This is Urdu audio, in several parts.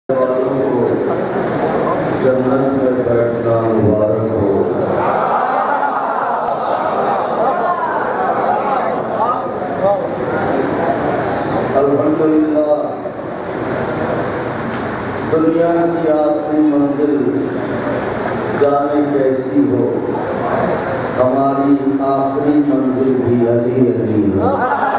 والوں کو جنت میں بیٹھنا مبارک ہو۔ الحمدللہ دنیا کی آخری منزل جانے کیسی ہو، ہماری آخری منزل بھی علی علی ہو۔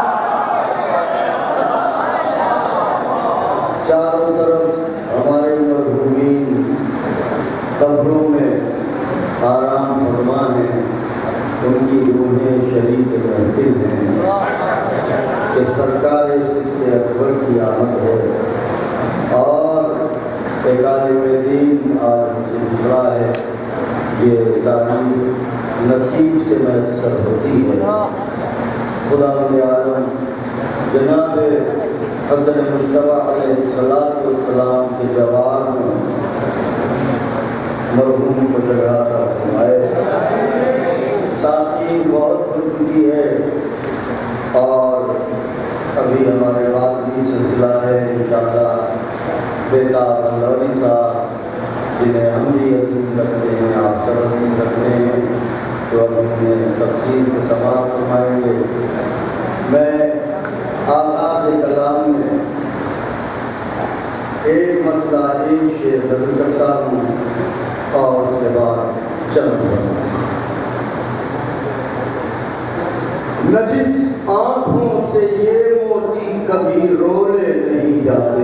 چاروں طرف ہمارے مرحومین قبروں میں آرام فرما ہیں، ان کی روحیں شریک محفل ہیں کہ سرکار صدق اکبر کی آمد ہے اور ایک عالم دین آج سے جڑا ہے۔ یہ تعریف نصیب سے میسر ہوتی ہے۔ خداوند عالم جناب حضرت مصطفیٰ علیہ السلام کے جواب میں مرحوم کو جگہ عطا فرمائے۔ تاخیر بہت ہو چکی ہے اور ابھی ہمارے بعد بھی سلسلہ ہے انشاءاللہ۔ بیٹا بندوری صاحب جنہیں ہم بھی عزیز رکھتے ہیں، آپ سب عزیز رکھتے ہیں، تو اب اپنے تفصیل سے سماعت فرمائیں گے۔ میں آغاز کلام میں ایک مرتبہ ایک شعر نظر کرتا ہوں اور اس کے بعد چل رہا ہوں۔ نجس آنکھوں سے یہ موتی کبھی رولے نہیں جاتے،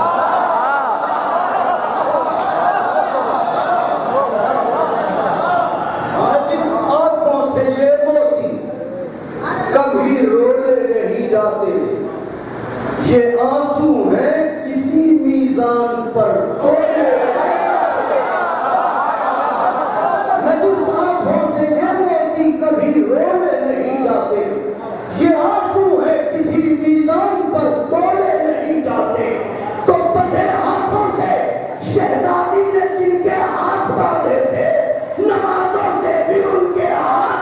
نجس آنکھوں سے یہ موتی کبھی رولے نہیں جاتے، یہ آنسو ہیں کسی میزان پر تولے۔ نجس آنکھوں سے یہ موتی کبھی رولے نہیں جاتے، یہ آنسو ہیں کسی میزان پر تولے نہیں جاتے۔ تو بندے ہاتھوں سے شہزادی نے جن کے ہاتھ باندھے تھے، نمازوں سے بھی ان کے ہاتھ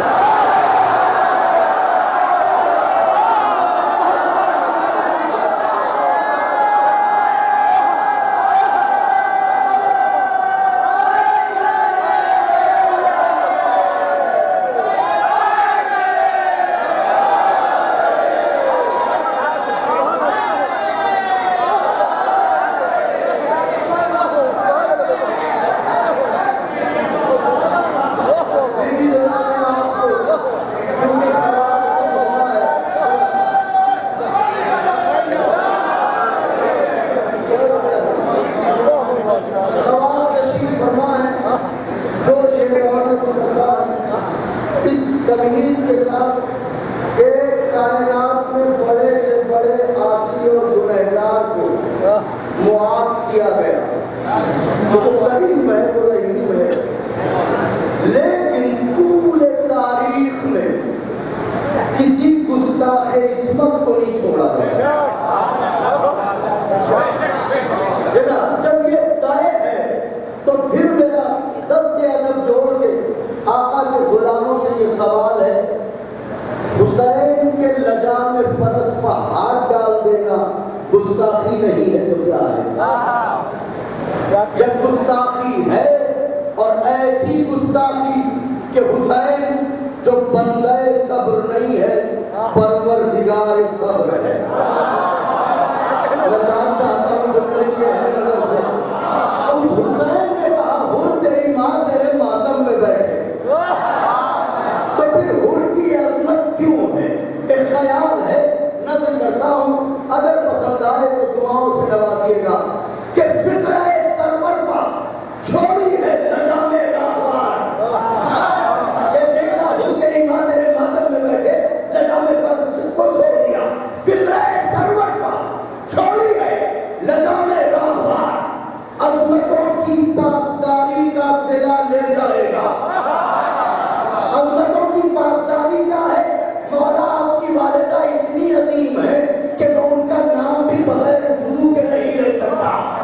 تمہید کے ساتھ کہ کائنات میں بڑے سے بڑے عاصی اور گنہگار کو معاف کیا گیا، تو کریم ہے تو رحیم ہے، لیکن طول تاریخ میں کسی گستاخ عصمت کو نہیں چھوڑا گیا۔ جب یہ طے ہے تو پھر میرا دست ادب جوڑ کے آقا کے غلاموں سے یہ سوال ہے، حسین کے لجام فرس پر ہاتھ ڈال دینا گستاخی نہیں ہے تو کیا ہے؟ جب گستاخی ہے اور ایسی گستاخی کہ حسین جو بندہ صبر نہیں ہے پروردگار صبر ہے۔ میں نام چاہتا ہوں جملے کی اہم نظر سے، اس حسین نے کہا ہر تیری ماں تیرے ماتم میں بیٹھے، تو پھر ہر کی عظمت کیوں ہے؟ ایک خیال ہے، نظر کرتا ہوں، اگر پسند آئے تو دعاؤں سے نوازیے گا کہ فکرہ سرور پر چھوڑی ہے نظام راہوار، کیسے کہا ہر تیری ماں تیرے ماتم میں بیٹھے، نظام فرس کو چھوڑ دیا، فکرہ سرور پر چھوڑی ہے نظام راہوار، عظمتوں کی پاسداری کا صلہ لے جائے گا۔ عظمتوں کی پاسداری کیا ہے؟ مولا آپ کی والدہ اتنی عظیم ہے کہ میں ان کا نام بھی بغیر وضو کے نہیں لے سکتا۔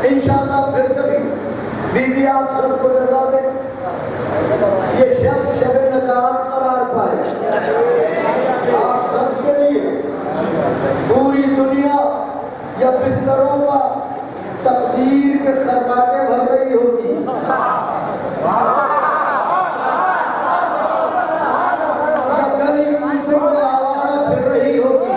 انشاءاللہ پھر کبھی بیوی آپ سب کو لگا دے یہ شب نکاح قرار پائے آپ سب کے لیے پوری دنیا یا بستروں پر تقدیر کے خرماٹے بھر رہی ہوگی یا گلی کوچوں میں آوارہ پھر رہی ہوگی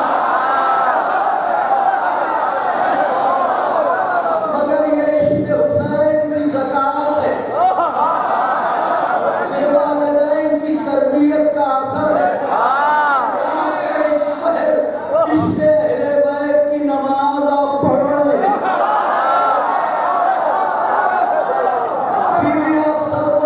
مگر یہ عشق حسین کی زکاة ہے یہ والدین کی تربیت کا اثر ہے رات کے اس پہر عشق اہل بیت کی نماز آپ پڑھ رہے ہیں بیوی آپ سب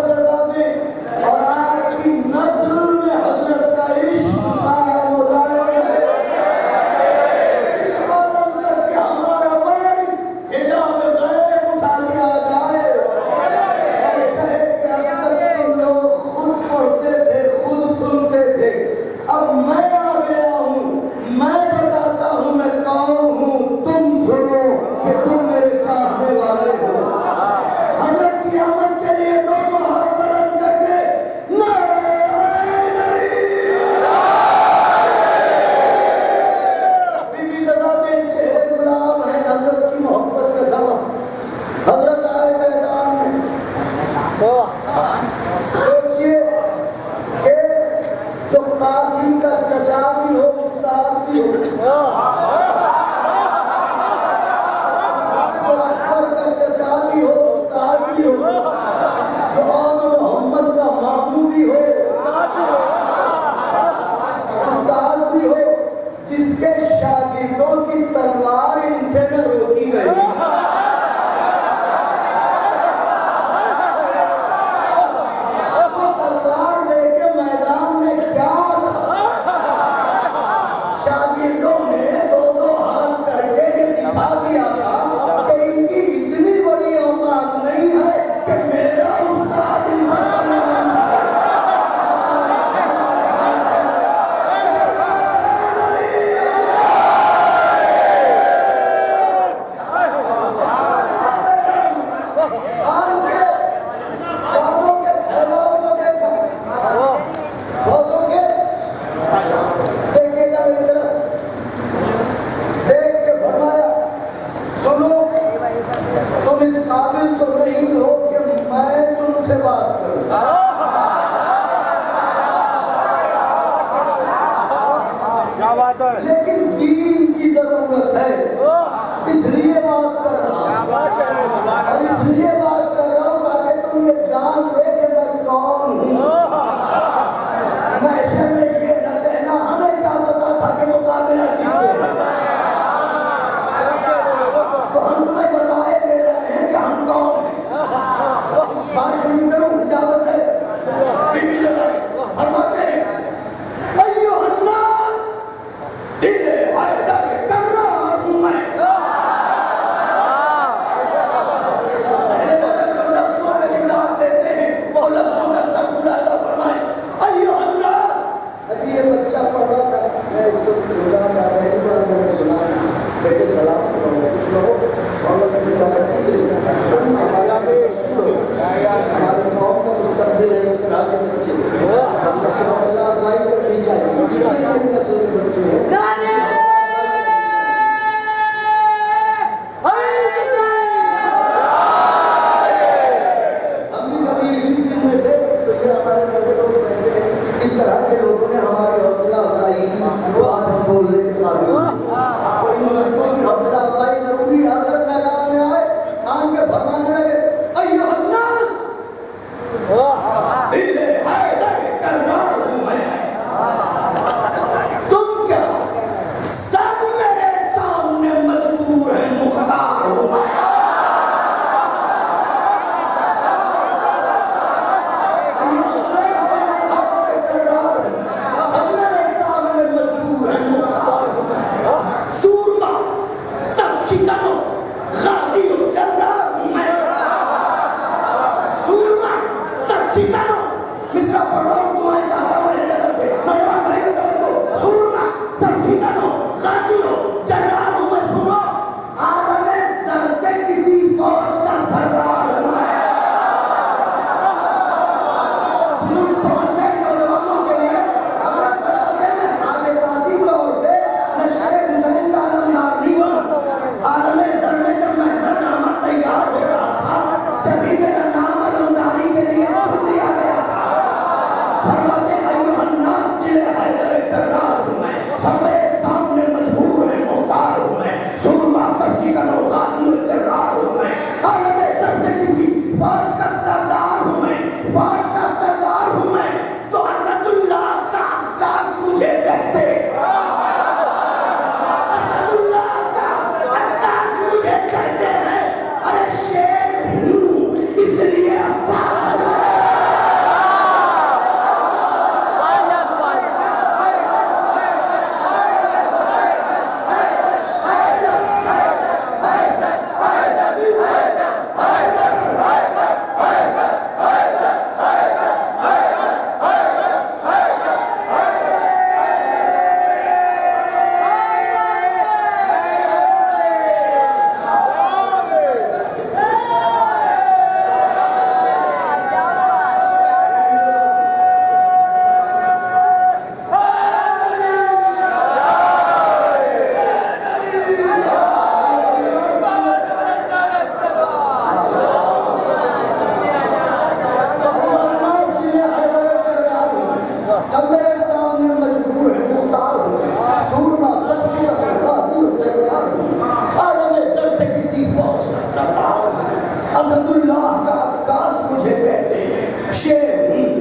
اسد اللہ کا عکاس مجھے کہتے ہیں، شیر ہوں۔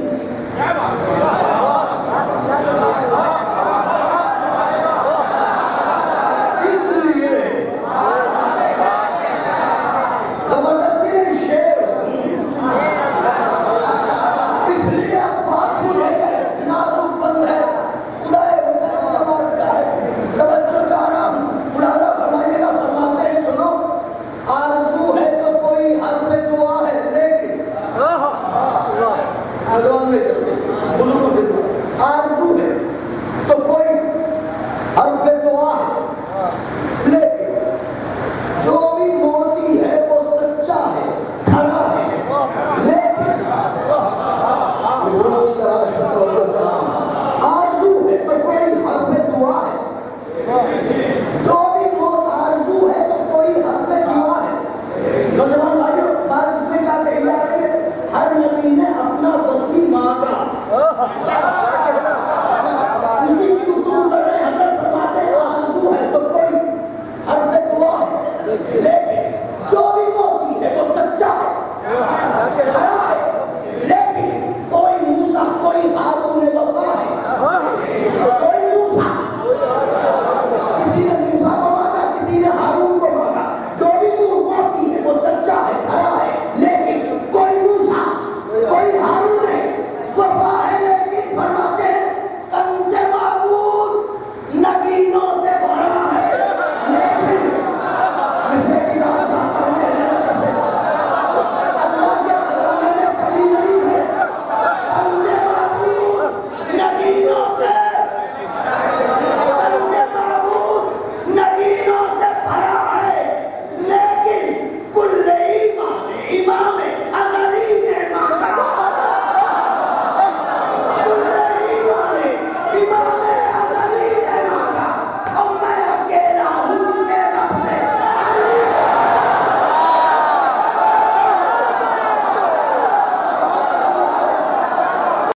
اس لیے زبردستی نہیں، شیر ہوں۔ اس لیے عباس کو لے کر نازک بند ہے، خدائے حسین کا واسطہ ہے۔ توجہ چاہ رہا ہوں، ملاحظہ فرمائیے گا، فرماتے ہیں سنو، آرزو ہے تو کوئی حرف دعا ہے، لیکن بزرگوں سے آرزو ہے تو کوئی حرف دعا ہے، لیکن جو بھی موتی ہے وہ سچا ہے، کھڑا ہے، لیکن مصروں کی تراش میں توجہ چاہتا ہوں، آرزو ہے تو کوئی حرف دعا ہے، جو بھی آرزو ہے تو کوئی حرف دعا ہے۔ نوجوان بھائیوں، بات اس میں کیا کہی جا رہی ہے؟ ہر نبی نے اپنا وسیع مانگا۔ اسی کی گفتگو کر رہے ہیں، حضرت فرماتے ہیں آرزو ہے تو کوئی حرف دعا ہے، لیکن جو بھی موتی ہے وہ سچا ہے، کھڑا ہے، لیکن کوئی موسیٰ، کوئی ہارون وفا ہے، کوئی موسیٰ، کسی نے موسیٰ کو مانگا، کسی نے ہارون کو مانگا، جو بھی موتی ہے وہ سچا ہے، کھڑا ہے، لیکن کوئی موسیٰ، کوئی ہارون ہے، وفا ہے، لیکن فرماتے ہیں کنز معبود نگینوں سے بھرا ہے، لیکن اس میں کتاب چاہتا ہوں کہنے مطلب سے اللہ کے خزانے میں کمی نہیں ہے، کنز معبود نگینوں سے، کنز معبود نگینوں سے بھرا ہے، لیکن کل ایمان